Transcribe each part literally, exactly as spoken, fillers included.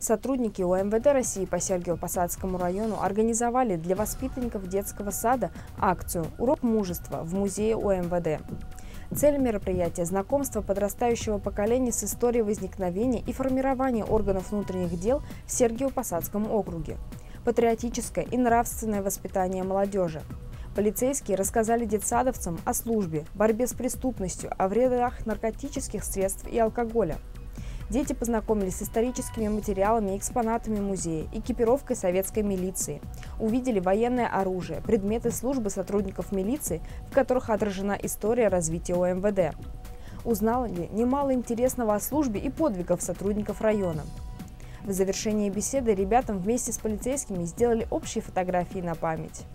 Сотрудники У Эм Вэ Дэ России по Сергиево-Посадскому району организовали для воспитанников детского сада акцию «Урок мужества» в музее У Эм Вэ Дэ. Цель мероприятия – знакомство подрастающего поколения с историей возникновения и формирования органов внутренних дел в Сергиево-Посадском округе, патриотическое и нравственное воспитание молодежи. Полицейские рассказали детсадовцам о службе, борьбе с преступностью, о вредах наркотических средств и алкоголя. Дети познакомились с историческими материалами и экспонатами музея, экипировкой советской милиции, увидели военное оружие, предметы службы сотрудников милиции, в которых отражена история развития У Эм Вэ Дэ. Узнали немало интересного о службе и подвигах сотрудников района. В завершении беседы ребятам вместе с полицейскими сделали общие фотографии на память.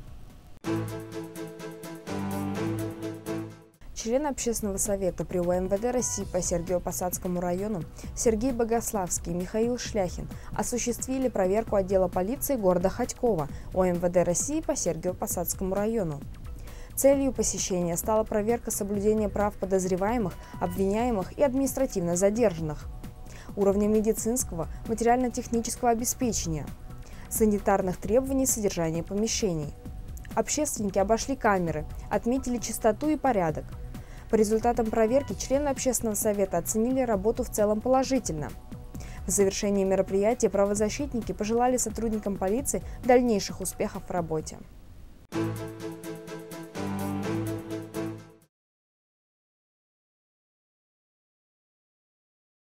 Члены Общественного совета при У Эм Вэ Дэ России по Сергиево-Посадскому району Сергей Богославский и Михаил Шляхин осуществили проверку отдела полиции города Хотьково У Эм Вэ Дэ России по Сергиево-Посадскому району. Целью посещения стала проверка соблюдения прав подозреваемых, обвиняемых и административно задержанных, уровня медицинского, материально-технического обеспечения, санитарных требований содержания помещений. Общественники обошли камеры, отметили чистоту и порядок. По результатам проверки члены Общественного совета оценили работу в целом положительно. В завершении мероприятия правозащитники пожелали сотрудникам полиции дальнейших успехов в работе.